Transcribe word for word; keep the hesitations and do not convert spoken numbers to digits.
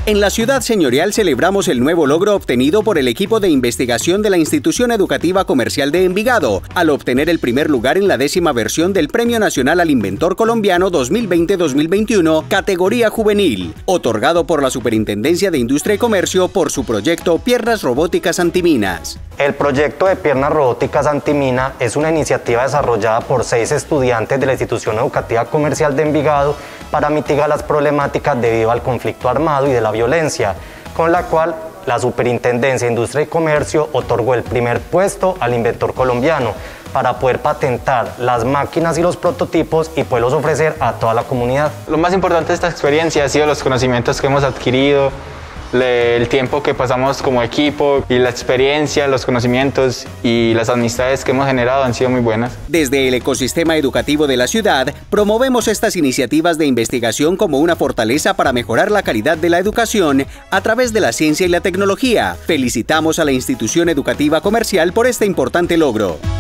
En la ciudad señorial celebramos el nuevo logro obtenido por el equipo de investigación de la Institución Educativa Comercial de Envigado, al obtener el primer lugar en la décima versión del Premio Nacional al Inventor Colombiano dos mil veinte dos mil veintiuno, categoría juvenil, otorgado por la Superintendencia de Industria y Comercio por su proyecto Piernas Robóticas Antiminas. El proyecto de Piernas Robóticas Antimina es una iniciativa desarrollada por seis estudiantes de la Institución Educativa Comercial de Envigado para mitigar las problemáticas debido al conflicto armado y de la violencia, con la cual la Superintendencia de Industria y Comercio otorgó el primer puesto al inventor colombiano para poder patentar las máquinas y los prototipos y poderlos ofrecer a toda la comunidad. Lo más importante de esta experiencia ha sido los conocimientos que hemos adquirido, el tiempo que pasamos como equipo y la experiencia, los conocimientos y las amistades que hemos generado han sido muy buenas. Desde el ecosistema educativo de la ciudad, promovemos estas iniciativas de investigación como una fortaleza para mejorar la calidad de la educación a través de la ciencia y la tecnología. Felicitamos a la Institución Educativa Comercial por este importante logro.